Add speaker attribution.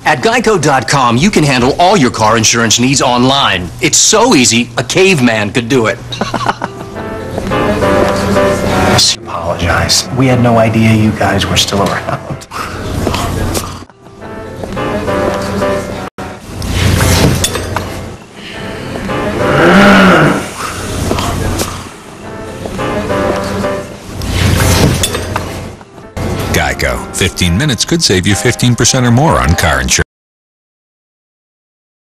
Speaker 1: At Geico.com, you can handle all your car insurance needs online. It's so easy, a caveman could do it.
Speaker 2: I apologize. We had no idea you guys were still around.
Speaker 3: Geico. 15 minutes could save you 15% or more on car insurance.